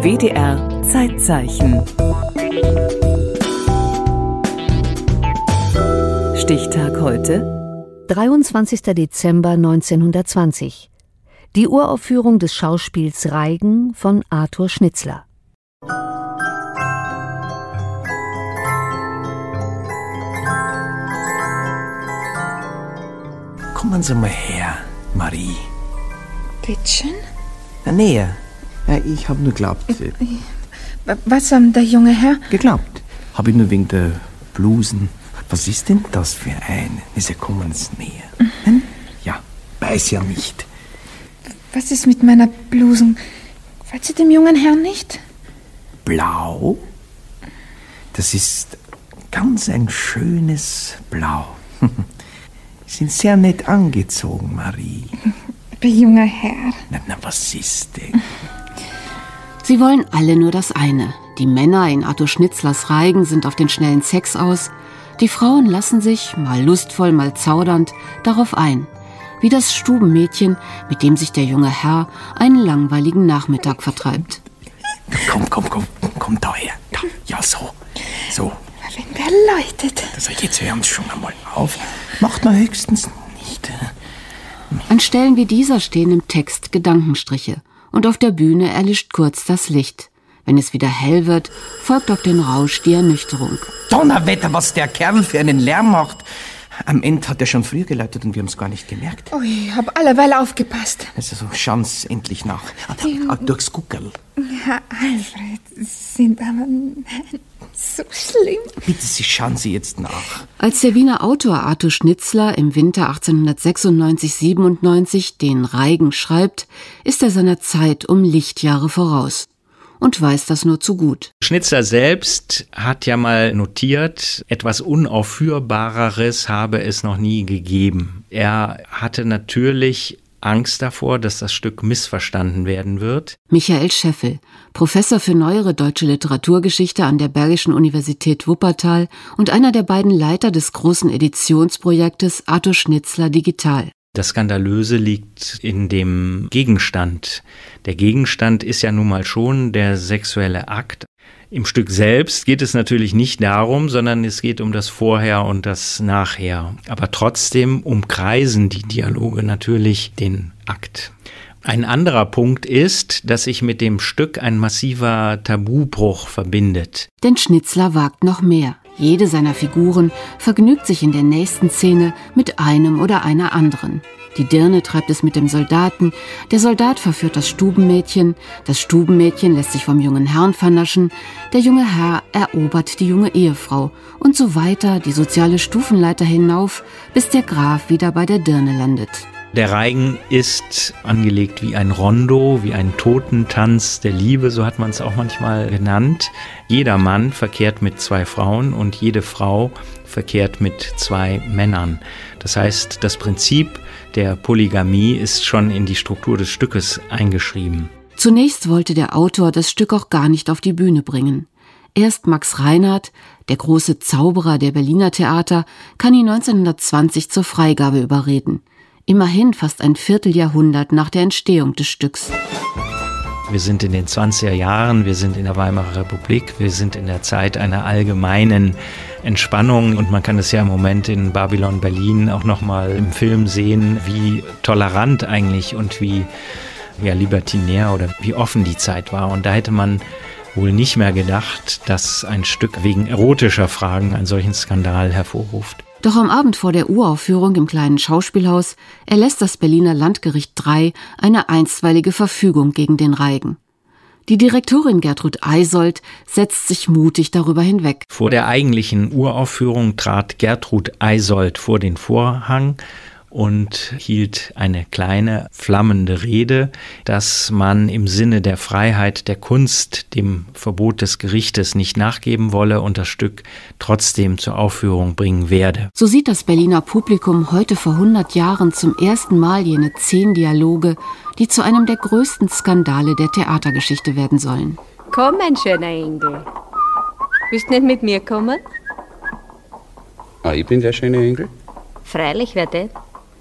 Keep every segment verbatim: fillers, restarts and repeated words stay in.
W D R Zeitzeichen. Stichtag heute: dreiundzwanzigster Dezember neunzehnhundertzwanzig. Die Uraufführung des Schauspiels Reigen von Arthur Schnitzler. Kommen Sie mal her, Marie. Bittschön? Na, näher. Ja, ich hab nur geglaubt. Was haben der junge Herr? Geglaubt? Hab ich nur wegen der Blusen. Was ist denn das für eine? Sie kommen Sie näher. Hm? Ja, weiß ja nicht. Was ist mit meiner Blusen? Gefällt sie dem jungen Herrn nicht? Blau? Das ist ganz ein schönes Blau. Sie sind sehr nett angezogen, Marie. Der junge Herr. Na, na, was ist denn? Sie wollen alle nur das eine. Die Männer in Arthur Schnitzlers Reigen sind auf den schnellen Sex aus. Die Frauen lassen sich, mal lustvoll, mal zaudernd, darauf ein. Wie das Stubenmädchen, mit dem sich der junge Herr einen langweiligen Nachmittag vertreibt. Komm, komm, komm, komm da her. Da, ja, so, so. Wenn wer läutet. Also jetzt hören Sie schon einmal auf. Macht man höchstens nicht. An Stellen wie dieser stehen im Text Gedankenstriche. Und auf der Bühne erlischt kurz das Licht. Wenn es wieder hell wird, folgt auf den Rausch die Ernüchterung. Donnerwetter, was der Kerl für einen Lärm macht. Am Ende hat er schon früh geläutet und wir haben es gar nicht gemerkt. Oh, ich hab allerweil aufgepasst. Also so, schauen's endlich nach. Ah, da, durchs Guckerl. Herr Alfred, Sie sind aber so schlimm. Bitte, Sie schauen Sie jetzt nach. Als der Wiener Autor Arthur Schnitzler im Winter achtzehnhundertsechsundneunzig siebenundneunzig den Reigen schreibt, ist er seiner Zeit um Lichtjahre voraus. Und weiß das nur zu gut. Schnitzler selbst hat ja mal notiert, etwas Unaufführbareres habe es noch nie gegeben. Er hatte natürlich Angst davor, dass das Stück missverstanden werden wird. Michael Scheffel, Professor für neuere deutsche Literaturgeschichte an der Bergischen Universität Wuppertal und einer der beiden Leiter des großen Editionsprojektes Arthur Schnitzler Digital. Das Skandalöse liegt in dem Gegenstand. Der Gegenstand ist ja nun mal schon der sexuelle Akt. Im Stück selbst geht es natürlich nicht darum, sondern es geht um das Vorher und das Nachher. Aber trotzdem umkreisen die Dialoge natürlich den Akt. Ein anderer Punkt ist, dass sich mit dem Stück ein massiver Tabubruch verbindet. Denn Schnitzler wagt noch mehr. Jede seiner Figuren vergnügt sich in der nächsten Szene mit einem oder einer anderen. Die Dirne treibt es mit dem Soldaten, der Soldat verführt das Stubenmädchen, das Stubenmädchen lässt sich vom jungen Herrn vernaschen, der junge Herr erobert die junge Ehefrau und so weiter die soziale Stufenleiter hinauf, bis der Graf wieder bei der Dirne landet. Der Reigen ist angelegt wie ein Rondo, wie ein Totentanz der Liebe, so hat man es auch manchmal genannt. Jeder Mann verkehrt mit zwei Frauen und jede Frau verkehrt mit zwei Männern. Das heißt, das Prinzip der Polygamie ist schon in die Struktur des Stückes eingeschrieben. Zunächst wollte der Autor das Stück auch gar nicht auf die Bühne bringen. Erst Max Reinhardt, der große Zauberer der Berliner Theater, kann ihn neunzehnhundertzwanzig zur Freigabe überreden. Immerhin fast ein Vierteljahrhundert nach der Entstehung des Stücks. Wir sind in den zwanziger Jahren, wir sind in der Weimarer Republik, wir sind in der Zeit einer allgemeinen Entspannung und man kann es ja im Moment in Babylon Berlin auch nochmal im Film sehen, wie tolerant eigentlich und wie ja, libertinär oder wie offen die Zeit war. Und da hätte man wohl nicht mehr gedacht, dass ein Stück wegen erotischer Fragen einen solchen Skandal hervorruft. Doch am Abend vor der Uraufführung im kleinen Schauspielhaus erlässt das Berliner Landgericht drei eine einstweilige Verfügung gegen den Reigen. Die Direktorin Gertrud Eysoldt setzt sich mutig darüber hinweg. Vor der eigentlichen Uraufführung trat Gertrud Eysoldt vor den Vorhang und hielt eine kleine, flammende Rede, dass man im Sinne der Freiheit der Kunst dem Verbot des Gerichtes nicht nachgeben wolle und das Stück trotzdem zur Aufführung bringen werde. So sieht das Berliner Publikum heute vor hundert Jahren zum ersten Mal jene zehn Dialoge, die zu einem der größten Skandale der Theatergeschichte werden sollen. Komm, mein schöner Engel. Willst du nicht mit mir kommen? Ah, ich bin der schöne Engel? Freilich, wer denn?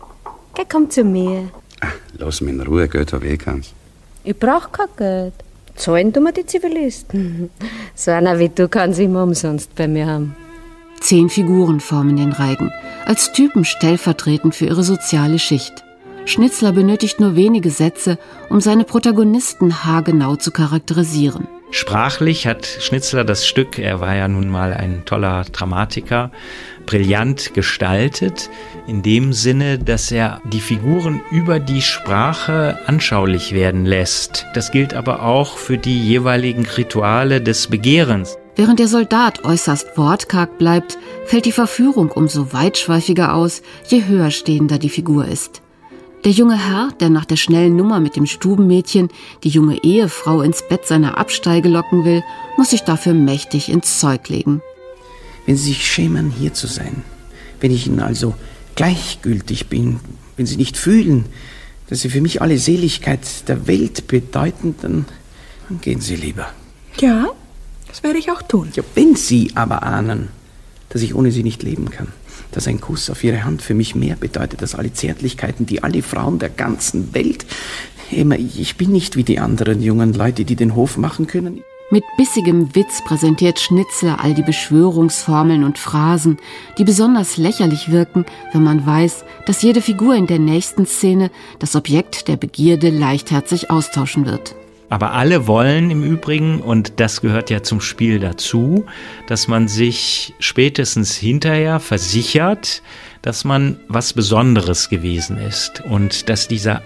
Geh, komm zu mir. Ach, lass mich in Ruhe, Geld hab ich keins. Ich brauch kein Geld. Zahlen tun wir die Zivilisten. So einer wie du kann sie immer umsonst bei mir haben. Zehn Figuren formen den Reigen, als Typen stellvertretend für ihre soziale Schicht. Schnitzler benötigt nur wenige Sätze, um seine Protagonisten haargenau zu charakterisieren. Sprachlich hat Schnitzler das Stück, er war ja nun mal ein toller Dramatiker, brillant gestaltet, in dem Sinne, dass er die Figuren über die Sprache anschaulich werden lässt. Das gilt aber auch für die jeweiligen Rituale des Begehrens. Während der Soldat äußerst wortkarg bleibt, fällt die Verführung umso weitschweifiger aus, je höher stehender die Figur ist. Der junge Herr, der nach der schnellen Nummer mit dem Stubenmädchen die junge Ehefrau ins Bett seiner Absteige locken will, muss sich dafür mächtig ins Zeug legen. Wenn Sie sich schämen, hier zu sein, wenn ich Ihnen also gleichgültig bin, wenn Sie nicht fühlen, dass Sie für mich alle Seligkeit der Welt bedeuten, dann, dann gehen Sie lieber. Ja, das werde ich auch tun. Ja, wenn Sie aber ahnen, dass ich ohne Sie nicht leben kann, dass ein Kuss auf Ihre Hand für mich mehr bedeutet als alle Zärtlichkeiten, die alle Frauen der ganzen Welt. Emma, ich bin nicht wie die anderen jungen Leute, die den Hof machen können. Mit bissigem Witz präsentiert Schnitzler all die Beschwörungsformeln und Phrasen, die besonders lächerlich wirken, wenn man weiß, dass jede Figur in der nächsten Szene das Objekt der Begierde leichtherzig austauschen wird. Aber alle wollen im Übrigen, und das gehört ja zum Spiel dazu, dass man sich spätestens hinterher versichert, dass man was Besonderes gewesen ist und dass dieser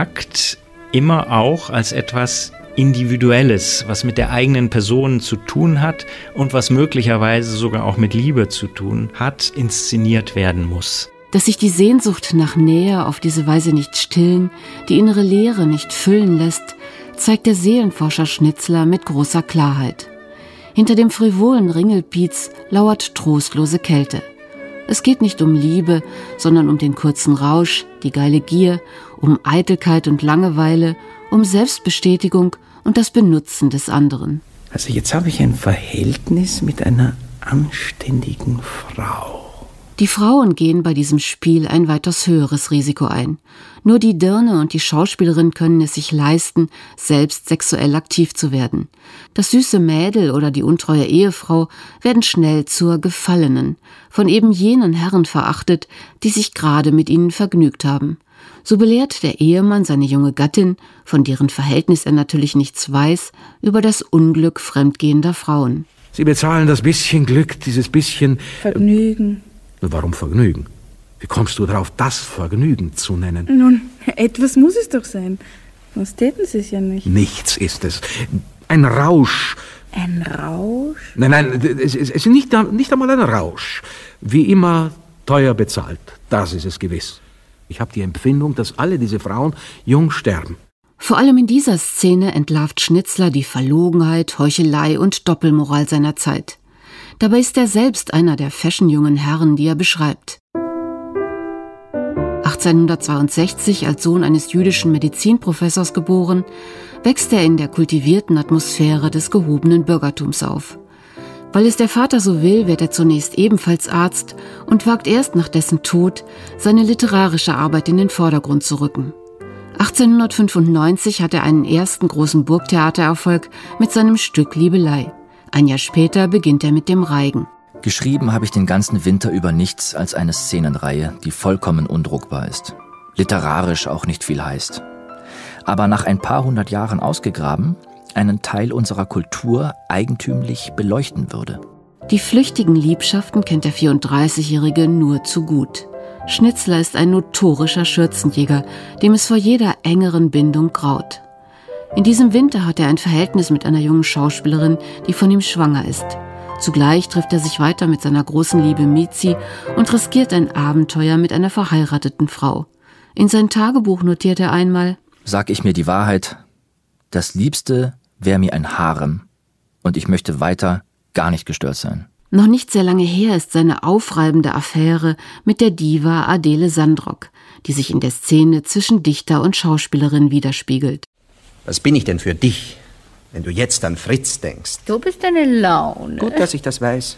Akt immer auch als etwas Individuelles, was mit der eigenen Person zu tun hat und was möglicherweise sogar auch mit Liebe zu tun hat, inszeniert werden muss. Dass sich die Sehnsucht nach Nähe auf diese Weise nicht stillen, die innere Leere nicht füllen lässt, zeigt der Seelenforscher Schnitzler mit großer Klarheit. Hinter dem frivolen Ringelpiez lauert trostlose Kälte. Es geht nicht um Liebe, sondern um den kurzen Rausch, die geile Gier, um Eitelkeit und Langeweile, um Selbstbestätigung und das Benutzen des anderen. Also jetzt habe ich ein Verhältnis mit einer anständigen Frau. Die Frauen gehen bei diesem Spiel ein weitaus höheres Risiko ein. Nur die Dirne und die Schauspielerin können es sich leisten, selbst sexuell aktiv zu werden. Das süße Mädel oder die untreue Ehefrau werden schnell zur Gefallenen, von eben jenen Herren verachtet, die sich gerade mit ihnen vergnügt haben. So belehrt der Ehemann seine junge Gattin, von deren Verhältnis er natürlich nichts weiß, über das Unglück fremdgehender Frauen. Sie bezahlen das bisschen Glück, dieses bisschen Vergnügen. Warum Vergnügen? Wie kommst du darauf, das Vergnügen zu nennen? Nun, etwas muss es doch sein. Sonst täten Sie es ja nicht. Nichts ist es. Ein Rausch. Ein Rausch? Nein, nein, es ist nicht, nicht einmal ein Rausch. Wie immer teuer bezahlt. Das ist es gewiss. Ich habe die Empfindung, dass alle diese Frauen jung sterben. Vor allem in dieser Szene entlarvt Schnitzler die Verlogenheit, Heuchelei und Doppelmoral seiner Zeit. Dabei ist er selbst einer der fashionjungen Herren, die er beschreibt. achtzehnhundertzweiundsechzig als Sohn eines jüdischen Medizinprofessors geboren, wächst er in der kultivierten Atmosphäre des gehobenen Bürgertums auf. Weil es der Vater so will, wird er zunächst ebenfalls Arzt und wagt erst nach dessen Tod, seine literarische Arbeit in den Vordergrund zu rücken. achtzehnhundertfünfundneunzig hat er einen ersten großen Burgtheatererfolg mit seinem Stück Liebelei. Ein Jahr später beginnt er mit dem Reigen. Geschrieben habe ich den ganzen Winter über nichts als eine Szenenreihe, die vollkommen undruckbar ist. Literarisch auch nicht viel heißt. Aber nach ein paar hundert Jahren ausgegraben, einen Teil unserer Kultur eigentümlich beleuchten würde. Die flüchtigen Liebschaften kennt der vierunddreißigjährige nur zu gut. Schnitzler ist ein notorischer Schürzenjäger, dem es vor jeder engeren Bindung graut. In diesem Winter hat er ein Verhältnis mit einer jungen Schauspielerin, die von ihm schwanger ist. Zugleich trifft er sich weiter mit seiner großen Liebe Mizi und riskiert ein Abenteuer mit einer verheirateten Frau. In sein Tagebuch notiert er einmal: Sag ich mir die Wahrheit, das Liebste wäre mir ein Harem und ich möchte weiter gar nicht gestört sein. Noch nicht sehr lange her ist seine aufreibende Affäre mit der Diva Adele Sandrock, die sich in der Szene zwischen Dichter und Schauspielerin widerspiegelt. Was bin ich denn für dich, wenn du jetzt an Fritz denkst? Du bist eine Laune. Gut, dass ich das weiß.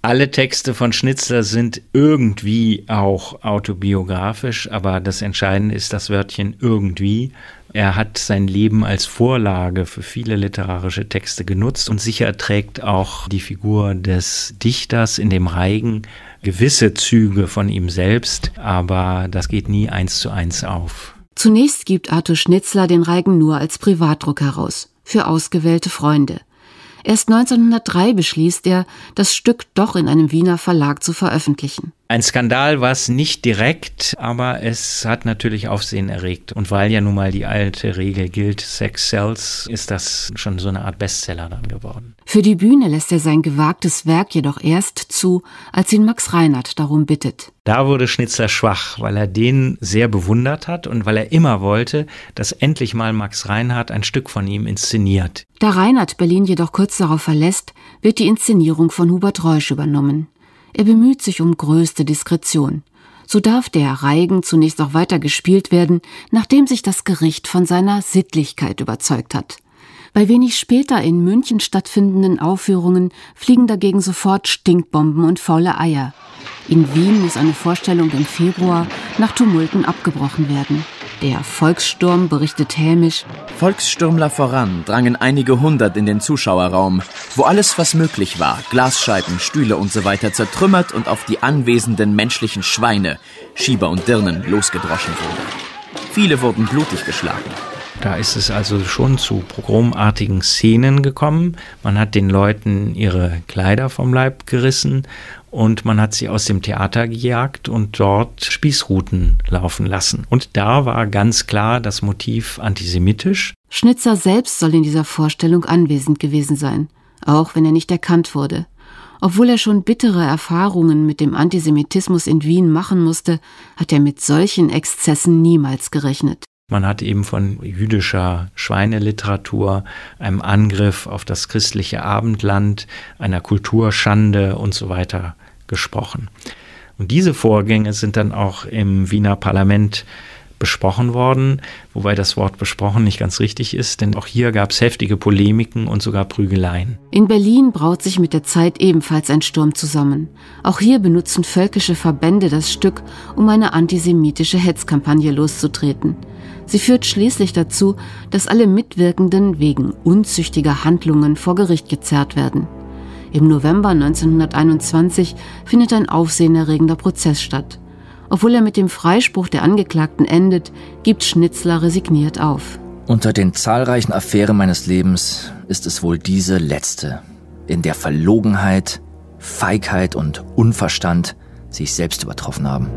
Alle Texte von Schnitzler sind irgendwie auch autobiografisch, aber das Entscheidende ist das Wörtchen irgendwie. Er hat sein Leben als Vorlage für viele literarische Texte genutzt und sicher trägt auch die Figur des Dichters in dem Reigen gewisse Züge von ihm selbst, aber das geht nie eins zu eins auf. Zunächst gibt Arthur Schnitzler den Reigen nur als Privatdruck heraus, für ausgewählte Freunde. Erst neunzehnhundertdrei beschließt er, das Stück doch in einem Wiener Verlag zu veröffentlichen. Ein Skandal war es nicht direkt, aber es hat natürlich Aufsehen erregt. Und weil ja nun mal die alte Regel gilt, Sex sells, ist das schon so eine Art Bestseller dann geworden. Für die Bühne lässt er sein gewagtes Werk jedoch erst zu, als ihn Max Reinhardt darum bittet. Da wurde Schnitzler schwach, weil er den sehr bewundert hat und weil er immer wollte, dass endlich mal Max Reinhardt ein Stück von ihm inszeniert. Da Reinhardt Berlin jedoch kurz darauf verlässt, wird die Inszenierung von Hubert Reusch übernommen. Er bemüht sich um größte Diskretion. So darf der Reigen zunächst auch weiter gespielt werden, nachdem sich das Gericht von seiner Sittlichkeit überzeugt hat. Bei wenig später in München stattfindenden Aufführungen fliegen dagegen sofort Stinkbomben und faule Eier. In Wien muss eine Vorstellung im Februar nach Tumulten abgebrochen werden. Der Volkssturm, berichtet hämisch: Volksstürmler voran drangen einige hundert in den Zuschauerraum, wo alles, was möglich war, Glasscheiben, Stühle usw. zertrümmert und auf die anwesenden menschlichen Schweine, Schieber und Dirnen losgedroschen wurde. Viele wurden blutig geschlagen. Da ist es also schon zu pogromartigen Szenen gekommen. Man hat den Leuten ihre Kleider vom Leib gerissen und man hat sie aus dem Theater gejagt und dort Spießruten laufen lassen. Und da war ganz klar das Motiv antisemitisch. Schnitzler selbst soll in dieser Vorstellung anwesend gewesen sein, auch wenn er nicht erkannt wurde. Obwohl er schon bittere Erfahrungen mit dem Antisemitismus in Wien machen musste, hat er mit solchen Exzessen niemals gerechnet. Man hat eben von jüdischer Schweineliteratur, einem Angriff auf das christliche Abendland, einer Kulturschande und so weiter gesprochen. Und diese Vorgänge sind dann auch im Wiener Parlament besprochen worden, wobei das Wort besprochen nicht ganz richtig ist, denn auch hier gab es heftige Polemiken und sogar Prügeleien. In Berlin braut sich mit der Zeit ebenfalls ein Sturm zusammen. Auch hier benutzen völkische Verbände das Stück, um eine antisemitische Hetzkampagne loszutreten. Sie führt schließlich dazu, dass alle Mitwirkenden wegen unzüchtiger Handlungen vor Gericht gezerrt werden. Im November neunzehnhunderteinundzwanzig findet ein aufsehenerregender Prozess statt. Obwohl er mit dem Freispruch der Angeklagten endet, gibt Schnitzler resigniert auf. Unter den zahlreichen Affären meines Lebens ist es wohl diese letzte, in der Verlogenheit, Feigheit und Unverstand sich selbst übertroffen haben.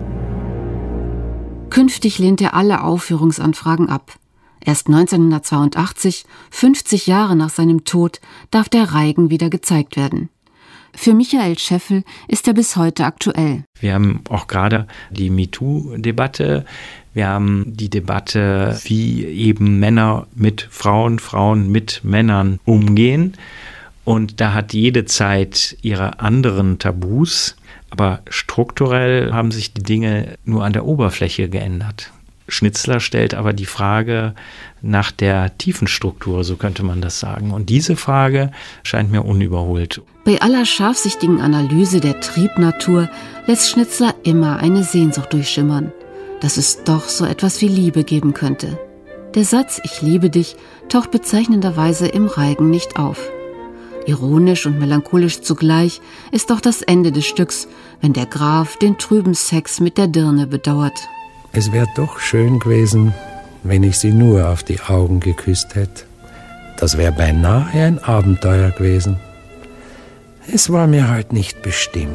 Künftig lehnt er alle Aufführungsanfragen ab. Erst neunzehnhundertzweiundachtzig, fünfzig Jahre nach seinem Tod, darf der Reigen wieder gezeigt werden. Für Michael Scheffel ist er bis heute aktuell. Wir haben auch gerade die MeToo-Debatte. Wir haben die Debatte, wie eben Männer mit Frauen, Frauen mit Männern umgehen. Und da hat jede Zeit ihre anderen Tabus. Aber strukturell haben sich die Dinge nur an der Oberfläche geändert. Schnitzler stellt aber die Frage nach der tiefen Struktur, so könnte man das sagen. Und diese Frage scheint mir unüberholt. Bei aller scharfsichtigen Analyse der Triebnatur lässt Schnitzler immer eine Sehnsucht durchschimmern, dass es doch so etwas wie Liebe geben könnte. Der Satz „Ich liebe dich" taucht bezeichnenderweise im Reigen nicht auf. Ironisch und melancholisch zugleich ist auch das Ende des Stücks, wenn der Graf den trüben Sex mit der Dirne bedauert. Es wäre doch schön gewesen, wenn ich sie nur auf die Augen geküsst hätte. Das wäre beinahe ein Abenteuer gewesen. Es war mir halt nicht bestimmt.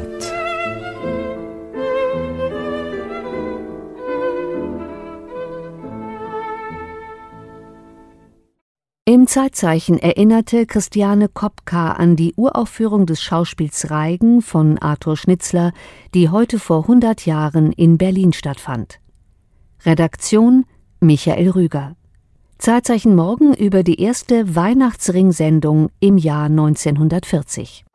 Im Zeitzeichen erinnerte Christiane Kopka an die Uraufführung des Schauspiels Reigen von Arthur Schnitzler, die heute vor hundert Jahren in Berlin stattfand. Redaktion Michael Rüger. Zeitzeichen morgen über die erste Weihnachtsring-Sendung im Jahr neunzehnhundertvierzig.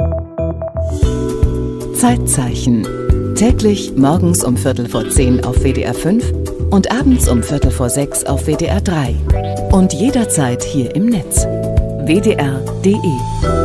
Zeitzeichen. Täglich morgens um Viertel vor zehn auf W D R fünf und abends um Viertel vor sechs auf W D R drei. Und jederzeit hier im Netz. W D R punkt de